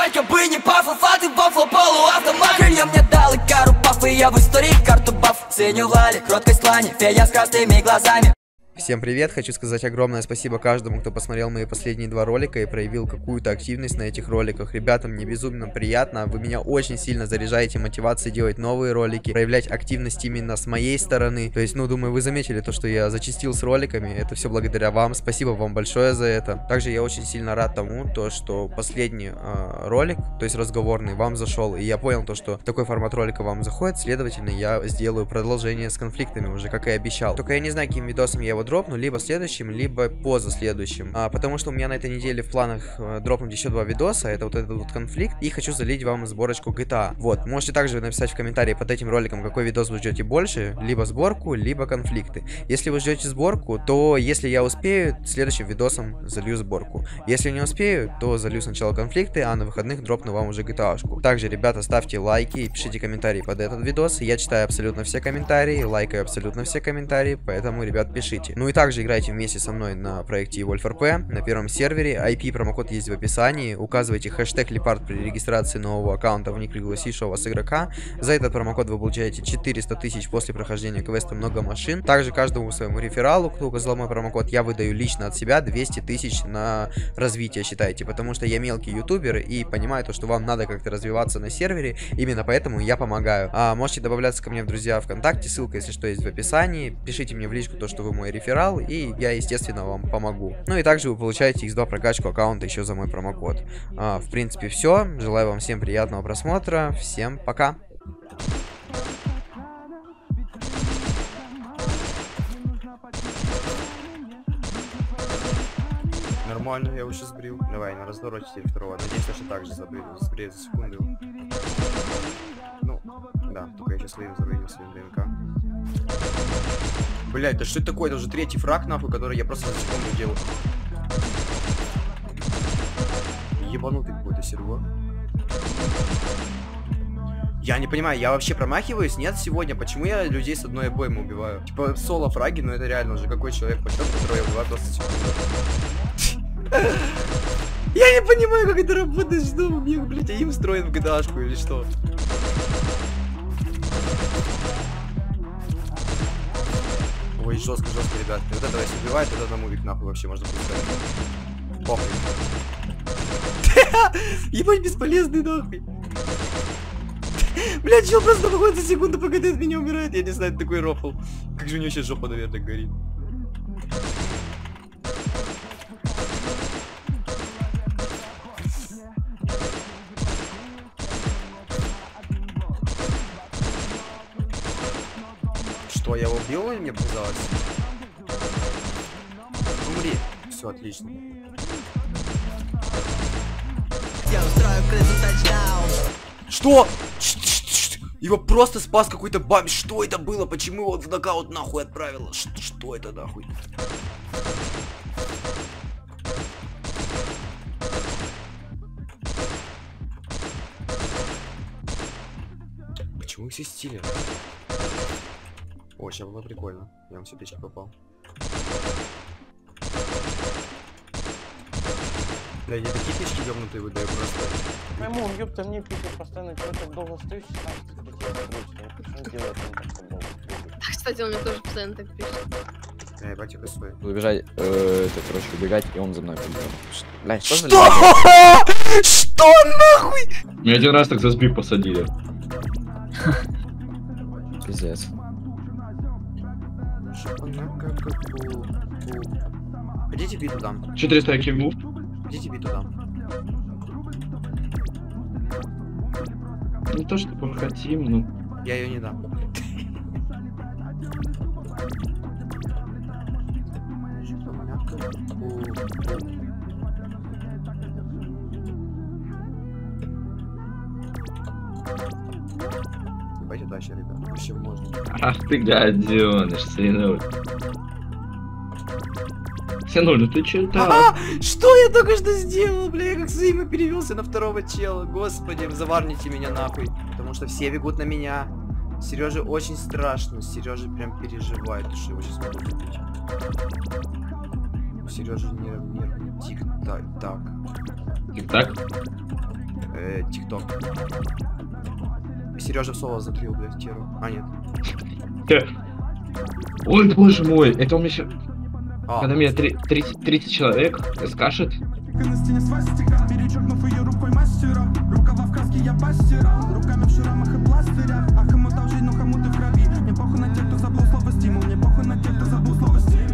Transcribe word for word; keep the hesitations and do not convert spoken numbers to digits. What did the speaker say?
Только бы не пафы, фаты, бафло, полу, автомат. Крылья мне дал и кару пафы, я в истории карту баф. Ценю лали, кроткость плане, фея с красными глазами. Всем привет, хочу сказать огромное спасибо каждому, кто посмотрел мои последние два ролика и проявил какую-то активность на этих роликах. Ребята, мне безумно приятно, вы меня очень сильно заряжаете мотивацией делать новые ролики, проявлять активность именно с моей стороны. То есть, ну, думаю, вы заметили то, что я зачастил с роликами, это все благодаря вам, спасибо вам большое за это. Также я очень сильно рад тому, то, что последний э, ролик, то есть разговорный, вам зашел, и я понял то, что такой формат ролика вам заходит, следовательно, я сделаю продолжение с конфликтами, уже как и обещал. Только я не знаю, каким видосом я его дропну, либо следующим, либо поза следующим, а, потому что у меня на этой неделе в планах э, дропнуть еще два видоса, это вот этот вот конфликт, и хочу залить вам сборочку джи ти эй. Вот, можете также написать в комментарии под этим роликом, какой видос вы ждете больше, либо сборку, либо конфликты. Если вы ждете сборку, то если я успею, следующим видосом залью сборку. Если не успею, то залью сначала конфликты, а на выходных дропну вам уже джи ти эй-шку. Также, ребята, ставьте лайки и пишите комментарии под этот видос, я читаю абсолютно все комментарии, лайкаю абсолютно все комментарии, поэтому, ребят, пишите. Ну и также играйте вместе со мной на проекте EvolveRP на первом сервере. ай пи промокод есть в описании. Указывайте хэштег Лепард при регистрации нового аккаунта в ник пригласившего вас игрока. За этот промокод вы получаете четыреста тысяч после прохождения квеста «Много машин». Также каждому своему рефералу, кто указал мой промокод, я выдаю лично от себя двести тысяч на развитие, считайте. Потому что я мелкий ютубер и понимаю то, что вам надо как-то развиваться на сервере. Именно поэтому я помогаю. А можете добавляться ко мне в друзья ВКонтакте. Ссылка, если что, есть в описании. Пишите мне в личку то, что вы мой реферал, и я, естественно, вам помогу. Ну и также вы получаете икс два прокачку аккаунта еще за мой промокод. А, в принципе, все. Желаю вам всем приятного просмотра. Всем пока. Нормально, я его сейчас сбрил. Давай, на раздор теперь второго. Надеюсь, что так же забрил. Сбрил за секунду. Ну, да, только я сейчас ловил взорвение своим ДНК. Блять, да что это такое? Это уже третий фраг, нахуй, который я просто за секунду делаю. Ебанутый какой-то сервер. Я не понимаю, я вообще промахиваюсь? Нет, сегодня? Почему я людей с одной обоймой убиваю? Типа соло фраги, но это реально уже какой человек пойдет, которого я убиваю просто секунду. Я не понимаю, как это работает, что у меня, блядь, им строит в джи ти эй-шку или что? Ой, жестко, жестко, ребят. Вот это если убивает, это на мувик нахуй вообще можно пускать. Похуй. Ебать, бесполезный нахуй. Блядь, чел просто выходит за секунду, пока ты от меня умирает. Я не знаю, это такой рофл. Как же у него сейчас жопа, наверное, горит. Что, я его убил или мне показалось? Умри. Все, отлично. Что? Его просто спас какой-то бам. Что это было? Почему его в нокаут нахуй отправило? Ш что это нахуй? Почему все стили? О, сейчас было прикольно. Я вам сердечко попал. Да, я такие пички ёбнутые выдаю просто. Пойму, ёпта, мне пикает постоянно, что-то долго стою, Кстати, он мне тоже постоянно так пишет. Эй, батюка свой. Убежать, э, это, короче, убегать, и он за мной побежал. Блядь, что? Что? Что нахуй? Меня один раз так за сбив посадили. Пиздец. Идите биту дам. четыреста ай кью. Идите биту дам. Не то, что мы хотим, но... Я ее не дам. Пойдем дальше, ребят. Еще можно. Ах ты гаденыш, сынуль. Сынуль, ну ты че там? А, что я только что сделал, бля? Я как своим перевелся на второго чела. Господи, заварните меня нахуй. Потому что все бегут на меня. Сереже очень страшно. Сережа прям переживает, что его сейчас могут убить. Сережа нервный тик-так. Тик-так? э, ТикТок. Сережа в соло затлил, блядь, теру. А, нет. Э, Ой, боже мой, это у меня еще... А, Когда меня три- тридцать тридцать человек скажет, На стене свастика, перечеркнув ее рукой мастера. Рукава в краске я постирал, руками вширокую